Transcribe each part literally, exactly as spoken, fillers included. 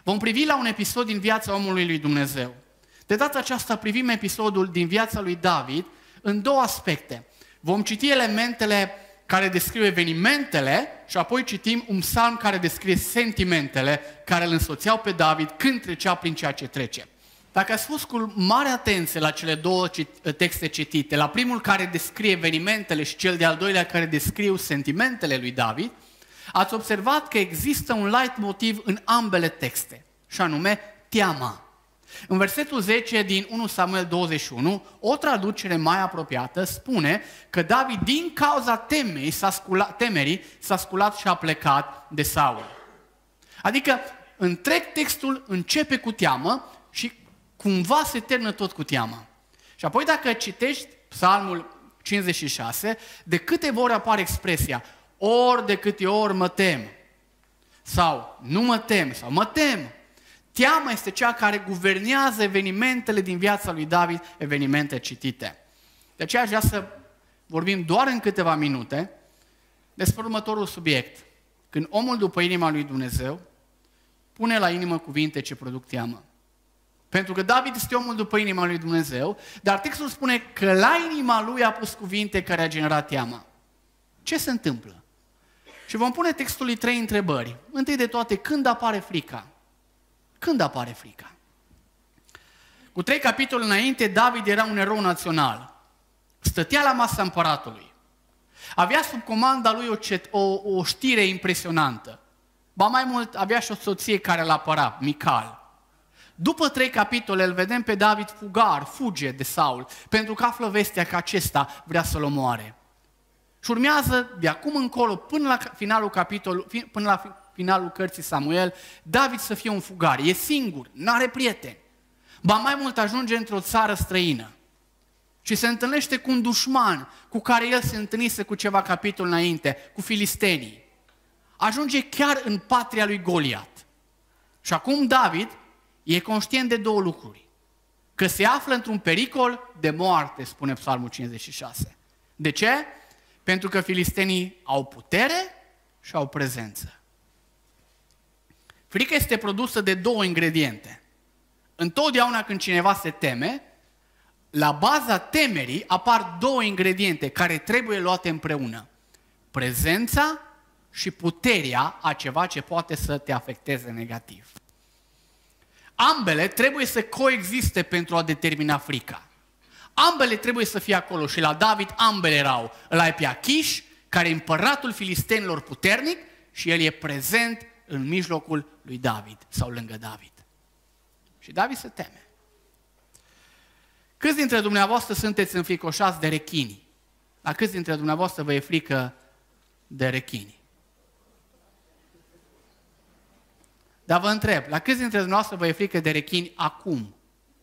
Vom privi la un episod din viața omului lui Dumnezeu. De data aceasta privim episodul din viața lui David în două aspecte. Vom citi elementele care descriu evenimentele și apoi citim un psalm care descrie sentimentele care îl însoțeau pe David când trecea prin ceea ce trece. Dacă ați fost cu mare atenție la cele două texte citite, la primul care descrie evenimentele și cel de-al doilea care descriu sentimentele lui David, ați observat că există un light motiv în ambele texte, și anume teama. În versetul zece din unu Samuel douăzeci și unu, o traducere mai apropiată spune că David, din cauza temei, s-a sculat, temerii, s-a sculat și a plecat de Saul. Adică întreg textul începe cu teamă și cumva se termină tot cu teama. Și apoi dacă citești Psalmul cincizeci și șase, de câte ori apare expresia ori de câte ori mă tem, sau nu mă tem, sau mă tem. Teama este cea care guvernează evenimentele din viața lui David, evenimente citite. De aceea aș vrea să vorbim doar în câteva minute despre următorul subiect. Când omul după inima lui Dumnezeu pune la inimă cuvinte ce produc teamă. Pentru că David este omul după inima lui Dumnezeu, dar textul spune că la inima lui a pus cuvinte care a generat teama. Ce se întâmplă? Și vom pune textului trei întrebări. Întâi de toate, când apare frica? Când apare frica? Cu trei capitole înainte, David era un erou național. Stătea la masa împăratului. Avea sub comanda lui o, cet, o, o știre impresionantă. Ba mai mult, avea și o soție care îl apăra, Mical. După trei capitole îl vedem pe David fugar, fuge de Saul, pentru că află vestea că acesta vrea să-l omoare. Și urmează de acum încolo, până la finalul capitolului, până la finalul cărții Samuel, David să fie un fugar, e singur, n-are prieteni. Ba mai mult ajunge într-o țară străină și se întâlnește cu un dușman cu care el se întâlnise cu ceva capitol înainte, cu filistenii. Ajunge chiar în patria lui Goliat. Și acum David e conștient de două lucruri. Că se află într-un pericol de moarte, spune Psalmul cincizeci și șase. De ce? Pentru că filistenii au putere și au prezență. Frica este produsă de două ingrediente. Întotdeauna când cineva se teme, la baza temerii apar două ingrediente care trebuie luate împreună. Prezența și puterea a ceva ce poate să te afecteze negativ. Ambele trebuie să coexiste pentru a determina frica. Ambele trebuie să fie acolo și la David ambele erau. Îl ai pe Achiș, care e împăratul filistenilor puternic și el e prezent în mijlocul lui David sau lângă David. Și David se teme. Câți dintre dumneavoastră sunteți înfricoșați de rechini? La câți dintre dumneavoastră vă e frică de rechini? Dar vă întreb, la câți dintre dumneavoastră vă e frică de rechini acum?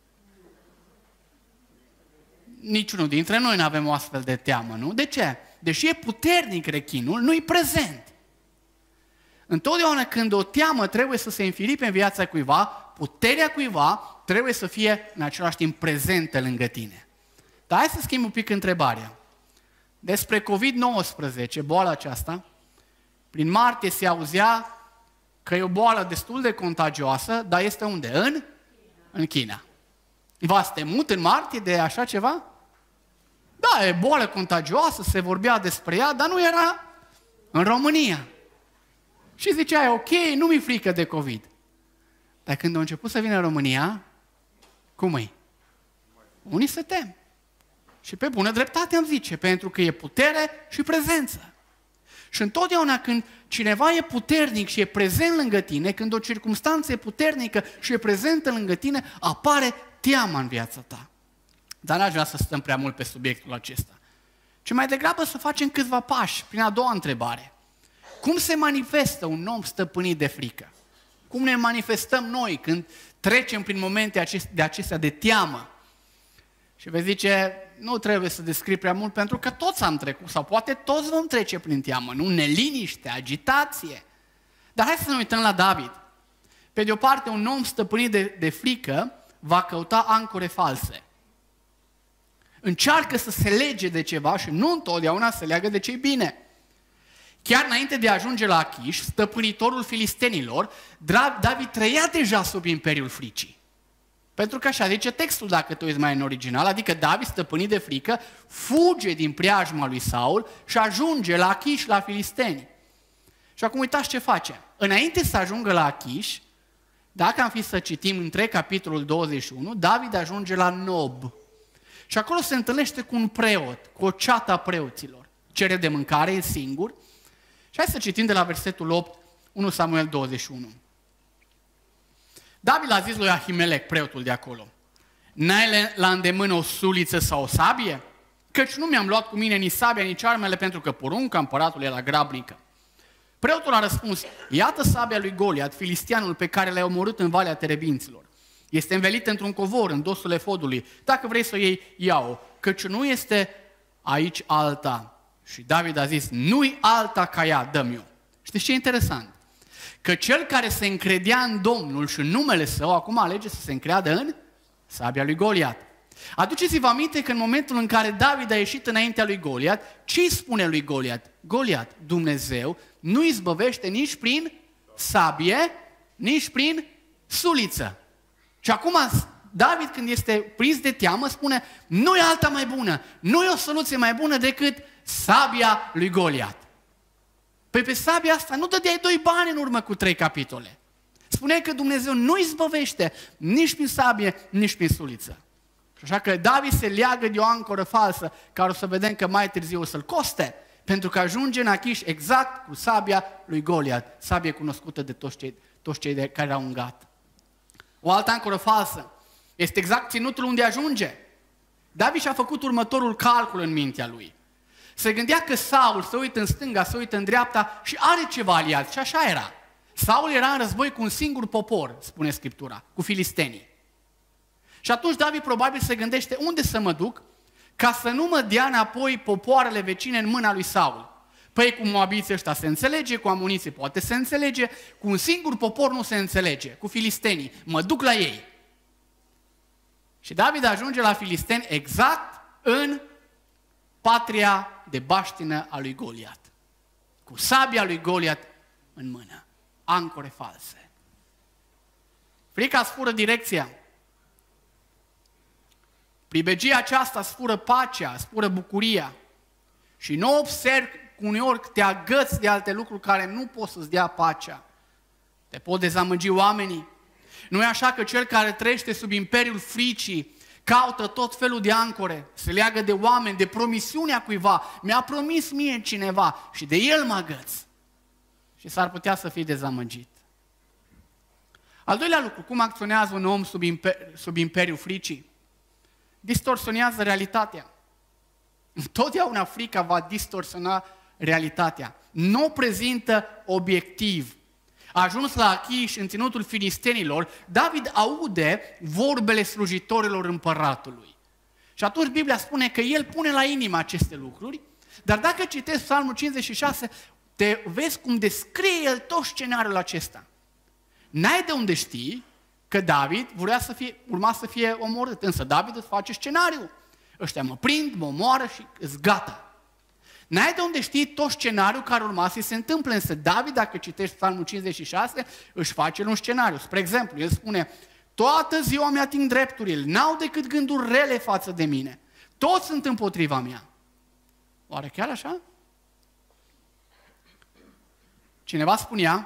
Niciunul dintre noi nu avem o astfel de teamă, nu? De ce? Deși e puternic rechinul, nu e prezent. Întotdeauna când o teamă trebuie să se înfiripe în viața cuiva, puterea cuiva trebuie să fie în același timp prezentă lângă tine. Dar hai să schimb un pic întrebarea. Despre covid nouăsprezece, boala aceasta, prin martie se auzea că e o boală destul de contagioasă, dar este unde? În? În China. V-ați temut în martie de așa ceva? Da, e boală contagioasă, se vorbea despre ea, dar nu era în România. Și ziceai, ok, nu mi-e frică de COVID. Dar când a început să vină în România, cum e? Unii se tem. Și pe bună dreptate îmi zice, pentru că e putere și prezență. Și întotdeauna când cineva e puternic și e prezent lângă tine, când o circumstanță e puternică și e prezentă lângă tine, apare teama în viața ta. Dar n-aș vrea să stăm prea mult pe subiectul acesta. Ci mai degrabă să facem câțiva pași prin a doua întrebare. Cum se manifestă un om stăpânit de frică? Cum ne manifestăm noi când trecem prin momente de acestea de teamă? Și vei zice, nu trebuie să descrii prea mult pentru că toți am trecut, sau poate toți vom trece prin teamă, nu? Neliniște, agitație. Dar hai să ne uităm la David. Pe de o parte, un om stăpânit de, de frică va căuta ancore false. Încearcă să se lege de ceva și nu întotdeauna se leagă de ce-i bine. Chiar înainte de a ajunge la Achish, stăpânitorul filistenilor, David trăia deja sub imperiul fricii. Pentru că așa zice textul, dacă te uiți mai în original, adică David, stăpânit de frică, fuge din preajma lui Saul și ajunge la Achish, la filisteni. Și acum uitați ce face. Înainte să ajungă la Achish, dacă am fi să citim între capitolul douăzeci și unu, David ajunge la Nob. Și acolo se întâlnește cu un preot, cu o ceată a preoților. Cere de mâncare, e singur. Și hai să citim de la versetul opt, unu Samuel douăzeci și unu. David a zis lui Ahimelec, preotul de acolo, n-ai la îndemână o suliță sau o sabie? Căci nu mi-am luat cu mine nici sabia, nici armele, pentru că porunca împăratului e la grabnică. Preotul a răspuns, iată sabia lui Goliat, filistianul pe care l-ai omorât în Valea Terebinților. Este învelită într-un covor, în dosul efodului. Dacă vrei să o iei, ia-o, căci nu este aici alta. Și David a zis, nu-i alta ca ea, dă-mi-o. Știți ce e interesant? Că cel care se încredea în Domnul și în numele său, acum alege să se încreadă în sabia lui Goliat. Aduceți-vă aminte că în momentul în care David a ieșit înaintea lui Goliat, ce îi spune lui Goliat? Goliat, Dumnezeu nu izbăvește nici prin sabie, nici prin suliță. Și acum David, când este prins de teamă, spune, nu e alta mai bună, nu e o soluție mai bună decât sabia lui Goliat. Păi pe sabia asta nu dădeai doi bani în urmă cu trei capitole. Spuneai că Dumnezeu nu izbăvește nici prin sabie, nici prin suliță. Și așa că David se leagă de o ancoră falsă, care o să vedem că mai târziu o să-l coste, pentru că ajunge în Achish exact cu sabia lui Goliat, sabie cunoscută de toți cei, toți cei de care au îngat. O altă ancoră falsă este exact ținutul unde ajunge. David și-a făcut următorul calcul în mintea lui. Se gândea că Saul se uită în stânga, se uită în dreapta și are ceva aliați. Și așa era. Saul era în război cu un singur popor, spune Scriptura, cu filistenii. Și atunci David probabil se gândește unde să mă duc ca să nu mă dea înapoi popoarele vecine în mâna lui Saul. Păi cu moabiții ăștia se înțelege, cu amoniții poate se înțelege, cu un singur popor nu se înțelege, cu filistenii. Mă duc la ei. Și David ajunge la filisteni exact în patria de baștină a lui Goliat. Cu sabia lui Goliat în mână. Ancore false. Frica sfură direcția. Pribegia aceasta sfură pacea, sfură bucuria. Și nu observi că uneori te agăți de alte lucruri care nu pot să-ți dea pacea. Te pot dezamăgi oamenii. Nu e așa că cel care trăiește sub imperiul fricii caută tot felul de ancore, se leagă de oameni, de promisiunea cuiva. Mi-a promis mie cineva și de el mă agăț. Și s-ar putea să fii dezamăgit. Al doilea lucru, cum acționează un om sub, imper- sub imperiul fricii? Distorsionează realitatea. Întotdeauna frica va distorsiona realitatea. Nu prezintă obiectiv. A ajuns la Achish, în ținutul filistenilor, David aude vorbele slujitorilor împăratului. Și atunci Biblia spune că el pune la inimă aceste lucruri, dar dacă citești Psalmul cincizeci și șase, te vezi cum descrie el tot scenariul acesta. N-ai de unde știi că David vrea să fie, urma să fie omorât, însă David îți face scenariul. Ăștia mă prind, mă omoară și îți gata. N-ai de unde știi tot scenariul care urma să se întâmple, însă David, dacă citești Psalmul cincizeci și șase, își face un scenariu. Spre exemplu, el spune, toată ziua mi-ating drepturile, n-au decât gânduri rele față de mine. Toți sunt împotriva mea. Oare chiar așa? Cineva spunea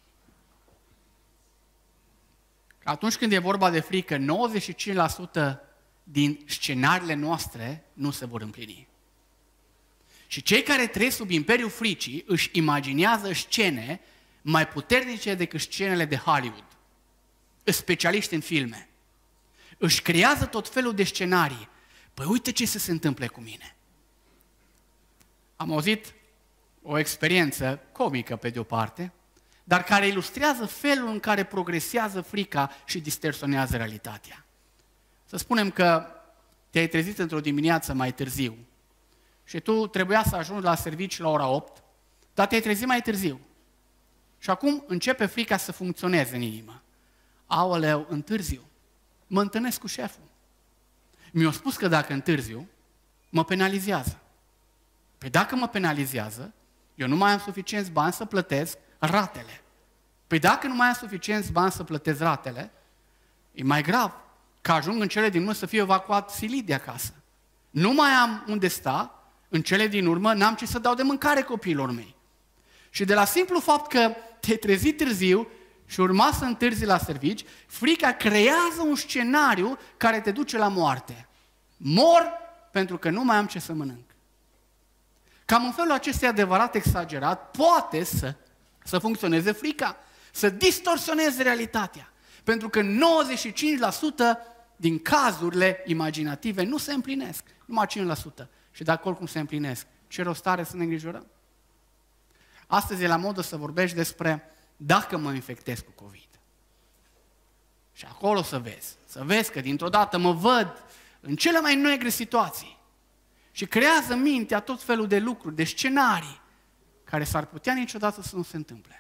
că atunci când e vorba de frică, nouăzeci și cinci la sută din scenariile noastre nu se vor împlini. Și cei care trăiesc sub imperiul fricii își imaginează scene mai puternice decât scenele de Hollywood. Îs specialiști în filme. Își creează tot felul de scenarii. Păi uite ce se întâmplă cu mine. Am auzit o experiență comică pe de o parte, dar care ilustrează felul în care progresează frica și distorsionează realitatea. Să spunem că te-ai trezit într-o dimineață mai târziu și tu trebuia să ajungi la serviciu la ora opt, dar te-ai trezit mai târziu. Și acum începe frica să funcționeze în inimă. Aoleu, întârziu. Mă întâlnesc cu șeful. Mi-a spus că dacă întârziu, mă penalizează. Păi dacă mă penalizează, Eu nu mai am suficienți bani să plătesc ratele. Păi dacă nu mai am suficienți bani să plătesc ratele, e mai grav, că ajung în cele din urmă să fiu evacuat silit de acasă. Nu mai am unde sta, în cele din urmă n-am ce să dau de mâncare copiilor mei. Și de la simplu fapt că te-ai trezit târziu și urma să întârzi la servici, frica creează un scenariu care te duce la moarte. Mor pentru că nu mai am ce să mănânc. Cam în felul acesta adevărat exagerat poate să, să funcționeze frica, să distorsioneze realitatea. Pentru că nouăzeci și cinci la sută din cazurile imaginative nu se împlinesc, numai cinci la sută. Și dacă oricum se împlinesc, ce rost are să ne îngrijorăm? Astăzi e la modă să vorbești despre dacă mă infectez cu COVID. Și acolo să vezi, să vezi că dintr-o dată mă văd în cele mai negre situații și creează în mintea tot felul de lucruri, de scenarii, care s-ar putea niciodată să nu se întâmple.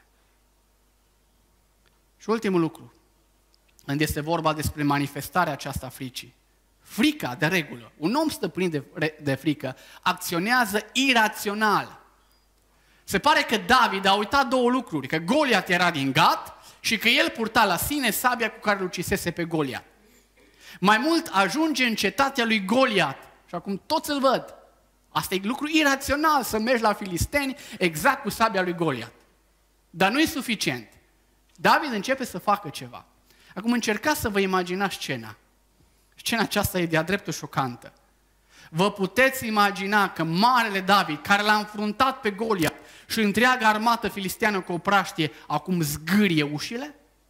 Și ultimul lucru, când este vorba despre manifestarea aceasta fricii. Frica, de regulă, un om stăpânit de, de frică, acționează irațional. Se pare că David a uitat două lucruri, că Goliat era din Gat și că el purta la sine sabia cu care îl ucisese pe Goliat. Mai mult ajunge în cetatea lui Goliat și acum toți îl văd. Asta e lucru irațional, să mergi la filisteni exact cu sabia lui Goliat. Dar nu e suficient. David începe să facă ceva. Acum încercați să vă imaginați scena. Scena aceasta e de-a dreptul șocantă. Vă puteți imagina că marele David, care l-a înfruntat pe Goliat și întreaga armată filisteană cu o praștie, acum zgârie ușile?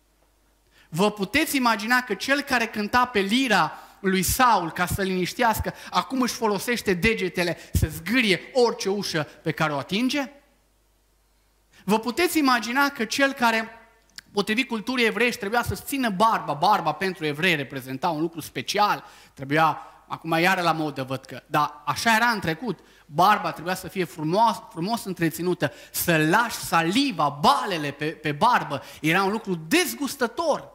Vă puteți imagina că cel care cânta pe lira lui Saul ca să liniștească, acum își folosește degetele să zgârie orice ușă pe care o atinge? Vă puteți imagina că cel care, potrivit culturii evreiești, trebuia să-și țină barba, barba pentru evrei reprezenta un lucru special, trebuia, acum iară la modă văd că, dar așa era în trecut, barba trebuia să fie frumos, frumos întreținută, să lași saliva, balele pe, pe barbă, era un lucru dezgustător.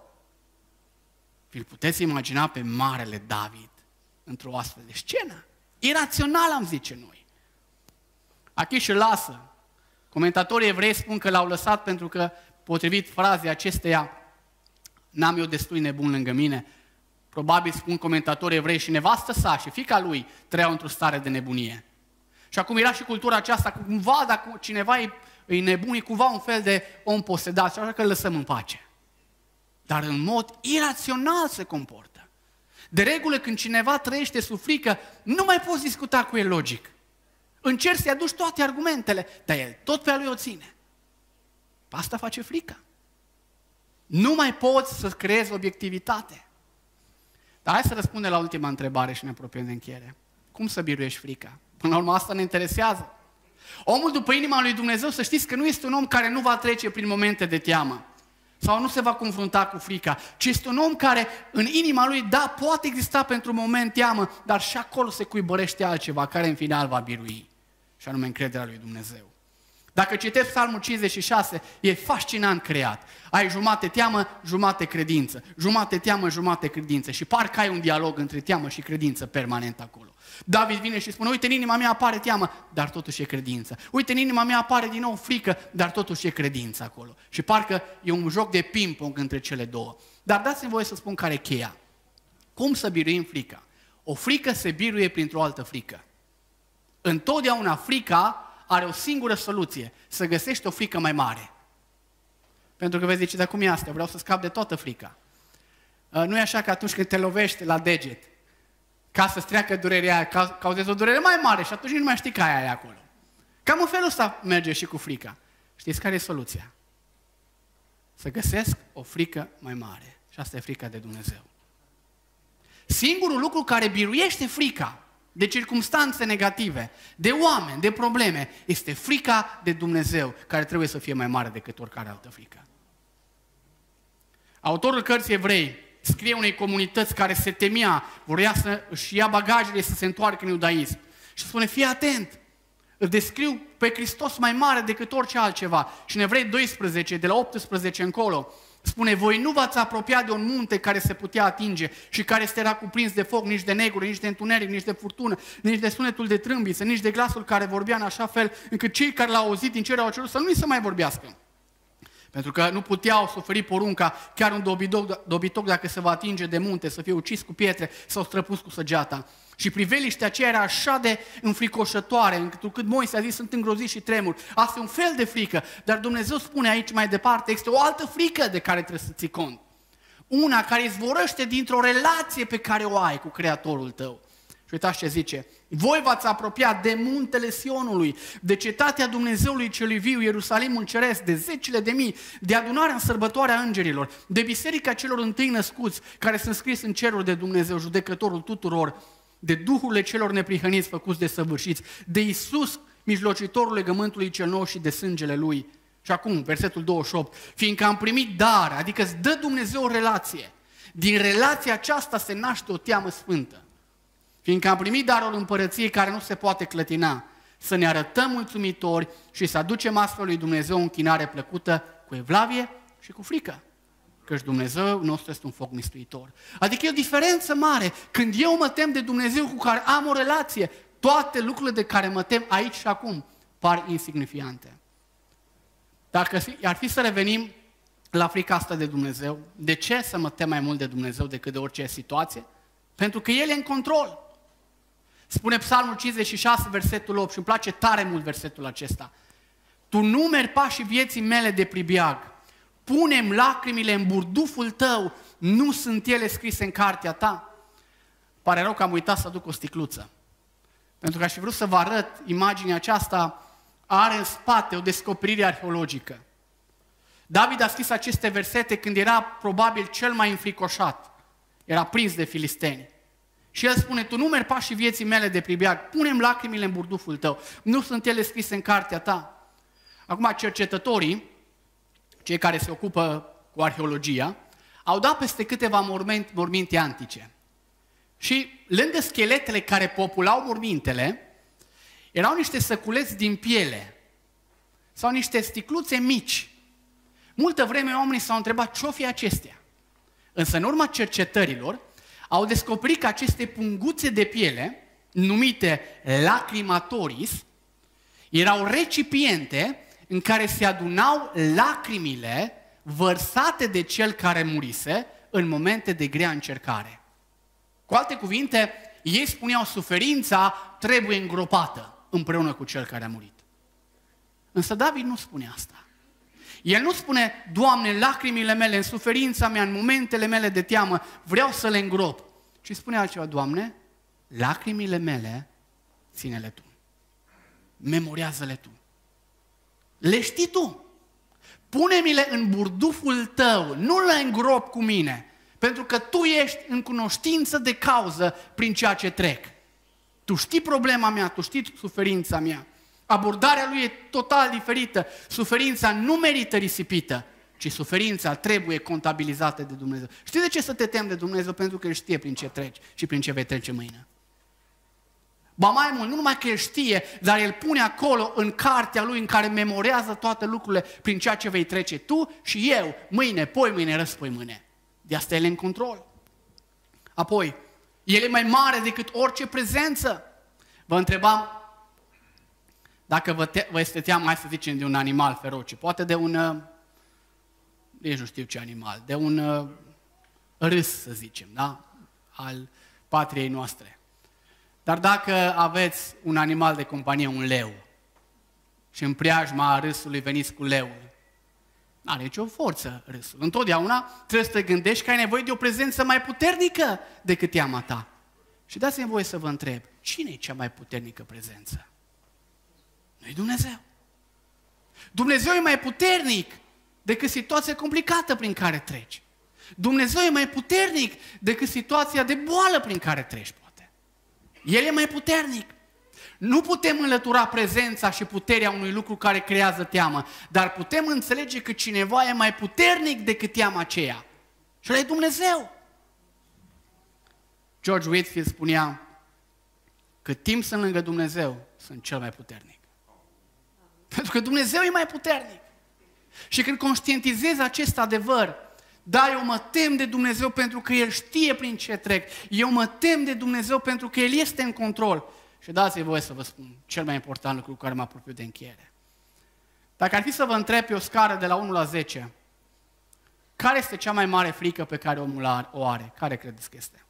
Vi-l puteți imagina pe marele David într-o astfel de scenă? Irațional, am zice noi. Achish îl lasă. Comentatorii evrei spun că l-au lăsat pentru că, potrivit frazei acesteia, n-am eu destui nebun lângă mine. Probabil spun comentatori evrei și nevastă sa și fiica lui trăiau într-o stare de nebunie. Și acum era și cultura aceasta, cumva dacă cineva e, e nebun, e cumva un fel de om posedat, așa că îl lăsăm în pace. Dar în mod irațional se comportă. De regulă, când cineva trăiește sub frică, nu mai poți discuta cu el logic. Încerci să-i aduci toate argumentele, dar el tot pe a lui o ține. Asta face frica. Nu mai poți să creezi obiectivitate. Dar hai să răspundem la ultima întrebare și ne apropiem de încheiere. Cum să biruiești frica? Până la urmă asta ne interesează. Omul după inima lui Dumnezeu, să știți că nu este un om care nu va trece prin momente de teamă sau nu se va confrunta cu frica, ci este un om care în inima lui, da, poate exista pentru un moment teamă, dar și acolo se cuibărește altceva care în final va birui, și anume încrederea lui Dumnezeu. Dacă citești Psalmul cincizeci și șase, e fascinant creat. Ai jumate teamă, jumate credință. Jumate teamă, jumate credință. Și parcă ai un dialog între teamă și credință permanent acolo. David vine și spune, uite, în inima mea apare teamă, dar totuși e credință. Uite, în inima mea apare din nou frică, dar totuși e credință acolo. Și parcă e un joc de ping-pong între cele două. Dar dați-mi voie să spun care e cheia. Cum să biruim frica? O frică se biruie printr-o altă frică. Întotdeauna frica are o singură soluție, să găsești o frică mai mare. Pentru că vezi, zice, dar cum e asta? Vreau să scap de toată frica. Nu e așa că atunci când te lovești la deget, ca să-ți treacă durerea aia, cauzezi o durere mai mare și atunci nu mai știi că aia e acolo. Cam în felul ăsta merge și cu frica. Știți care e soluția? Să găsesc o frică mai mare. Și asta e frica de Dumnezeu. Singurul lucru care biruiește frica de circumstanțe negative, de oameni, de probleme, este frica de Dumnezeu, care trebuie să fie mai mare decât oricare altă frică. Autorul cărții Evrei scrie unei comunități care se temea, voia să își ia bagajele să se întoarcă în iudaism. Și spune, fii atent, îl descriu pe Hristos mai mare decât orice altceva. Și în Evrei doisprezece, de la optsprezece încolo, Spune, voi nu v-ați apropiat de un munte care se putea atinge și care este era cuprins de foc, nici de negru, nici de întuneric, nici de furtună, nici de sunetul de trâmbiță, nici de glasul care vorbea în așa fel încât cei care l-au auzit din cer au cerut să nu-i se mai vorbească. Pentru că nu puteau suferi porunca, chiar un dobitoc, dobitoc dacă se va atinge de munte, să fie ucis cu pietre sau străpus cu săgeata. Și priveliștea aceea era așa de înfricoșătoare, încât Moise a zis, sunt îngrozit și tremur. Asta e un fel de frică, dar Dumnezeu spune aici mai departe, este o altă frică de care trebuie să ții cont. Una care izvorăște dintr-o relație pe care o ai cu Creatorul tău. Și uitați ce zice, voi v-ați apropiat de muntele Sionului, de cetatea Dumnezeului celui viu, Ierusalimul ceresc, de zecile de mii, de adunarea în sărbătoarea îngerilor, de biserica celor întâi născuți, care sunt scris în cerul de Dumnezeu, judecătorul tuturor, de duhurile celor neprihăniți făcuți de săvârșiți, de Iisus, mijlocitorul legământului cel nou și de sângele Lui. Și acum, versetul douăzeci și opt, fiindcă am primit dar, adică îți dă Dumnezeu o relație, din relația aceasta se naște o teamă sfântă. Fiindcă am primit darul împărăției care nu se poate clătina, să ne arătăm mulțumitori și să aducem astfel lui Dumnezeu o închinare plăcută cu evlavie și cu frică. Căci Dumnezeu nostru este un foc mistuitor. Adică e o diferență mare. Când eu mă tem de Dumnezeu cu care am o relație, toate lucrurile de care mă tem aici și acum par insignifiante. Dacă ar fi să revenim la frica asta de Dumnezeu, de ce să mă tem mai mult de Dumnezeu decât de orice situație? Pentru că El e în control. Spune Psalmul cincizeci și șase, versetul opt, și îmi place tare mult versetul acesta. Tu numeri pașii vieții mele de pribeag. Pune-mi lacrimile în burduful tău, nu sunt ele scrise în cartea ta. Pare rău că am uitat să aduc o sticluță. Pentru că aș fi vrut să vă arăt imaginea aceasta, are în spate o descoperire arheologică. David a scris aceste versete când era probabil cel mai înfricoșat. Era prins de filisteni. Și el spune, tu numeri pașii vieții mele de pribeag, pune-mi lacrimile în burduful tău, nu sunt ele scrise în cartea ta. Acum, cercetătorii, cei care se ocupă cu arheologia, au dat peste câteva morminte, morminte antice. Și lângă scheletele care populau mormintele, erau niște săculeți din piele sau niște sticluțe mici. Multă vreme oamenii s-au întrebat ce-o fi acestea. Însă în urma cercetărilor au descoperit că aceste punguțe de piele, numite lacrimatoris, erau recipiente în care se adunau lacrimile vărsate de cel care murise în momente de grea încercare. Cu alte cuvinte, ei spuneau suferința trebuie îngropată împreună cu cel care a murit. Însă David nu spune asta. El nu spune, Doamne, lacrimile mele în suferința mea, în momentele mele de teamă, vreau să le îngrop. Ci spune altceva, Doamne, lacrimile mele, ține-le Tu. Memorează-le Tu. Le știi Tu. Pune-mi-le în burduful Tău, nu le îngrop cu mine, pentru că Tu ești în cunoștință de cauză prin ceea ce trec. Tu știi problema mea, Tu știi suferința mea. Abordarea lui e total diferită. Suferința nu merită risipită, ci suferința trebuie contabilizată de Dumnezeu. Știi de ce să te temi de Dumnezeu? Pentru că El știe prin ce treci și prin ce vei trece mâine. Ba mai mult, nu numai că El știe, dar El pune acolo în cartea Lui în care memorează toate lucrurile prin ceea ce vei trece tu și eu, mâine, poi mâine, răspoi mâine. De asta El e în control. Apoi, El e mai mare decât orice prezență. Vă întrebam, dacă vă, te, vă este teamă, hai să zicem, de un animal feroce, poate de un, nici nu știu ce animal, de un uh, râs, să zicem, da? Al patriei noastre. Dar dacă aveți un animal de companie, un leu, și în preajma râsului veniți cu leul, nu are nicio forță râsul. Întotdeauna trebuie să te gândești că ai nevoie de o prezență mai puternică decât teama ta. Și dați-mi voie să vă întreb, cine e cea mai puternică prezență? Nu-i Dumnezeu. Dumnezeu e mai puternic decât situația complicată prin care treci. Dumnezeu e mai puternic decât situația de boală prin care treci, poate. El e mai puternic. Nu putem înlătura prezența și puterea unui lucru care creează teamă, dar putem înțelege că cineva e mai puternic decât teama aceea. Și ăla e Dumnezeu. George Whitefield spunea, cât timp sunt lângă Dumnezeu, sunt cel mai puternic. Pentru că Dumnezeu e mai puternic. Și când conștientizezi acest adevăr, Da, eu mă tem de Dumnezeu pentru că El știe prin ce trec. Eu mă tem de Dumnezeu pentru că El este în control. Și dați-i voie să vă spun cel mai important lucru cu care mă apropiu de încheiere. Dacă ar fi să vă întreb pe o scară de la unu la zece, care este cea mai mare frică pe care omul o are? Care credeți că este?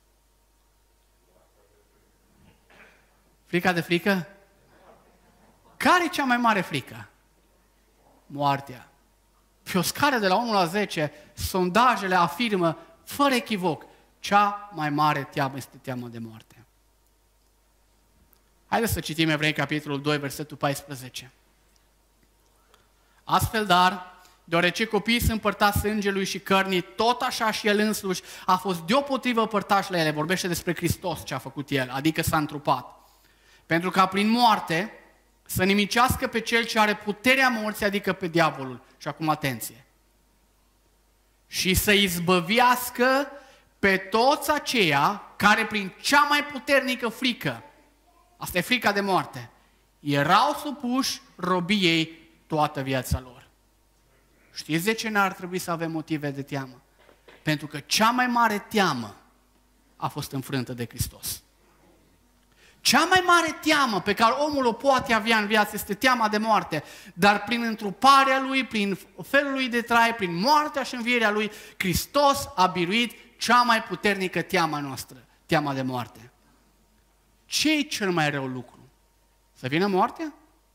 Frica de frică? Care e cea mai mare frică? Moartea. Pe o scară de la unu la zece, sondajele afirmă, fără echivoc, cea mai mare teamă este teama de moarte. Haideți să citim Evrei, capitolul doi, versetul paisprezece. Astfel, dar, deoarece copiii sunt părtași sângelui și cărnii, tot așa și El însuși a fost deopotrivă părtaș la ele. Vorbește despre Hristos ce a făcut El, adică s-a întrupat. Pentru ca prin moarte să nimicească pe Cel ce are puterea morții, adică pe diavolul. Și acum atenție. Și să izbăvească pe toți aceia care prin cea mai puternică frică, asta e frica de moarte, erau supuși robiei toată viața lor. Știți de ce n-ar trebui să avem motive de teamă? Pentru că cea mai mare teamă a fost înfrântă de Hristos. Cea mai mare teamă pe care omul o poate avea în viață este teama de moarte, dar prin întruparea Lui, prin felul Lui de trai, prin moartea și învierea Lui, Hristos a biruit cea mai puternică teama noastră, teama de moarte. Ce e cel mai rău lucru? Să vină moartea?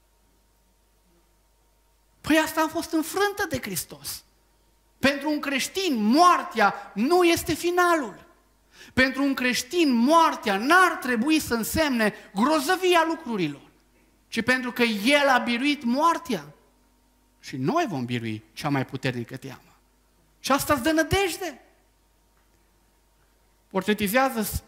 Păi asta a fost înfrântă de Hristos. Pentru un creștin, moartea nu este finalul. Pentru un creștin, moartea n-ar trebui să însemne grozăvia lucrurilor, ci pentru că El a biruit moartea. Și noi vom birui cea mai puternică teamă. Și asta îți dă nădejde. Portretizează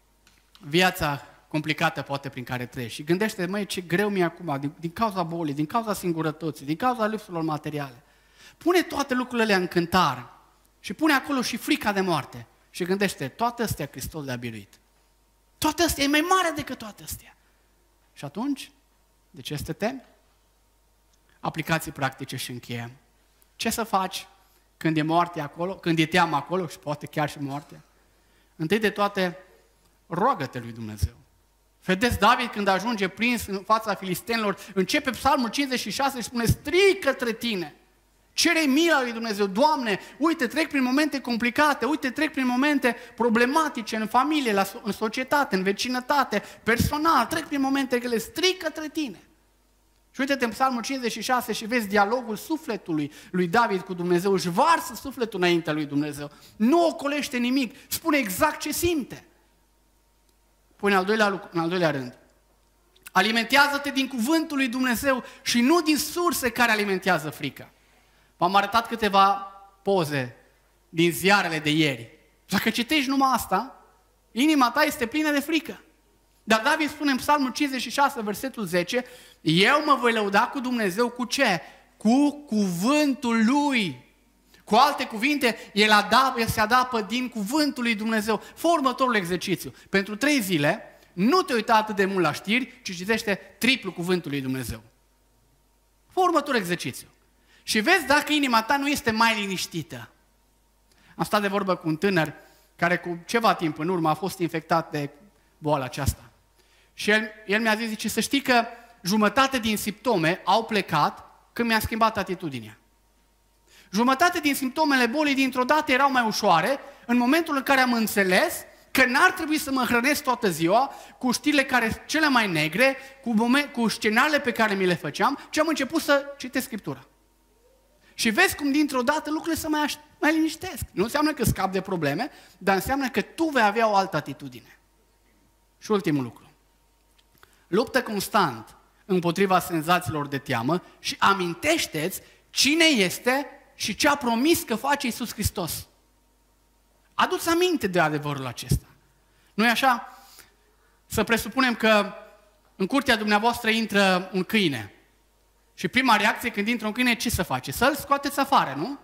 viața complicată poate prin care treci și gândește, măi, ce greu mi-e acum, din, din cauza bolii, din cauza singurătății, din cauza lipsurilor materiale. Pune toate lucrurile în cântar și pune acolo și frica de moarte. Și gândește, toate astea Hristos le-a biruit. Toate astea e mai mare decât toate astea. Și atunci, de ce să te temi? Aplicații practice și încheiem. Ce să faci când e moartea acolo, când e teama acolo și poate chiar și moartea? Întâi de toate, roagă-te lui Dumnezeu. Vedeți, David când ajunge prins în fața filistenilor, începe Psalmul cincizeci și șase și spune, strig către tine. Cere mila lui Dumnezeu, Doamne, uite, trec prin momente complicate, uite, trec prin momente problematice în familie, la, în societate, în vecinătate, personal, trec prin momente grele, strig către tine. Și uite-te în Psalmul cincizeci și șase și vezi dialogul sufletului lui David cu Dumnezeu, își varsă sufletul înaintea lui Dumnezeu, nu ocolește nimic, spune exact ce simte. Păi în al doilea, în al doilea rând, alimentează-te din cuvântul lui Dumnezeu și nu din surse care alimentează frica. V-am arătat câteva poze din ziarele de ieri. Dacă citești numai asta, inima ta este plină de frică. Dar David spune în Psalmul cincizeci și șase, versetul zece, eu mă voi lăuda cu Dumnezeu cu ce? Cu cuvântul Lui. Cu alte cuvinte, el, adapă, el se adapă din cuvântul lui Dumnezeu. Fă următorul exercițiu. Pentru trei zile, nu te uita atât de mult la știri, ci citește triplu cuvântul lui Dumnezeu. Fă următorul exercițiu. Și vezi dacă inima ta nu este mai liniștită. Am stat de vorbă cu un tânăr care cu ceva timp în urmă a fost infectat de boala aceasta. Și el, el mi-a zis, zice, să știi că jumătate din simptome au plecat când mi-a schimbat atitudinea. Jumătate din simptomele bolii dintr-o dată erau mai ușoare în momentul în care am înțeles că n-ar trebui să mă hrănesc toată ziua cu știrile care cele mai negre, cu, moment, cu scenariile pe care mi le făceam, ci am început să citesc Scriptura. Și vezi cum dintr-o dată lucrurile se mai, aș, mai liniștesc. Nu înseamnă că scap de probleme, dar înseamnă că tu vei avea o altă atitudine. Și ultimul lucru. Luptă constant împotriva senzațiilor de teamă și amintește-ți cine este și ce a promis că face Iisus Hristos. Adu-ți aminte de adevărul acesta. Nu-i așa? Să presupunem că în curtea dumneavoastră intră un câine. Și prima reacție când intră un câine, ce să face? Să-l scoateți afară, nu?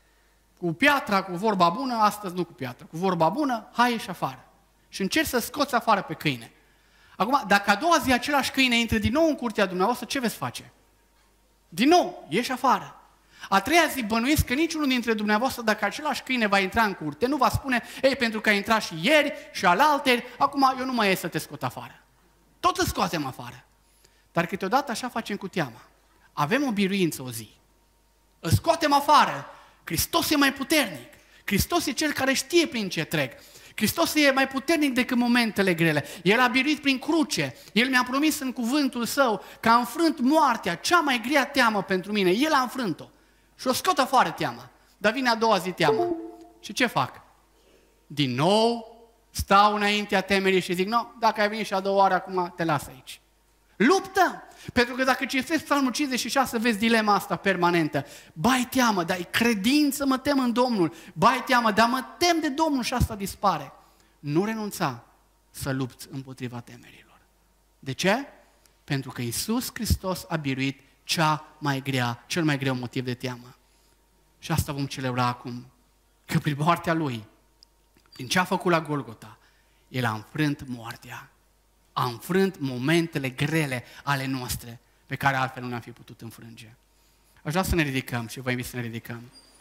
Cu piatra, cu vorba bună, astăzi nu cu piatra. Cu vorba bună, hai ieși afară. Și încerci să scoți afară pe câine. Acum, dacă a doua zi același câine intră din nou în curtea dumneavoastră, ce veți face? Din nou, ieși afară. A treia zi bănuiesc că niciunul dintre dumneavoastră, dacă același câine va intra în curte, nu va spune, ei, pentru că a intrat și ieri și alalteri, acum eu nu mai ies să te scot afară. Tot îți scoatem afară. Dar câteodată așa facem cu teama. Avem o biruință o zi. Îl scoatem afară. Hristos e mai puternic. Hristos e Cel care știe prin ce trec. Hristos e mai puternic decât momentele grele. El a biruit prin cruce. El mi-a promis în cuvântul Său că a înfrânt moartea, cea mai grea teamă pentru mine. El a înfrânt-o. Și o scot afară teama. Dar vine a doua zi teamă. Și ce fac? Din nou stau înaintea temerii și zic, nu, dacă ai venit și a doua oară, acum te las aici. Luptă! Pentru că dacă citești Psalmul cincizeci și șase, vezi dilema asta permanentă. Bai teamă, dar ai credință, mă tem în Domnul. Bai teamă, dar mă tem de Domnul și asta dispare. Nu renunța să lupți împotriva temerilor. De ce? Pentru că Iisus Hristos a biruit cea mai grea, cel mai greu motiv de teamă. Și asta vom celebra acum. Că prin moartea Lui, prin ce a făcut la Golgota, El a înfrânt moartea. A înfrânt momentele grele ale noastre, pe care altfel nu le-am fi putut înfrânge. Aș vrea să ne ridicăm și vă invit să ne ridicăm.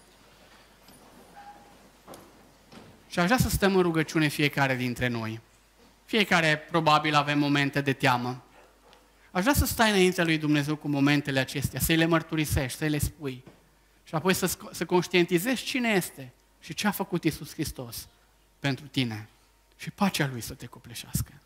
Și aș vrea să stăm în rugăciune fiecare dintre noi. Fiecare probabil avem momente de teamă. Aș vrea să stai înaintea lui Dumnezeu cu momentele acestea, să-i le mărturisești, să-i le spui. Și apoi să, să conștientizezi cine este și ce a făcut Iisus Hristos pentru tine. Și pacea Lui să te copleșească.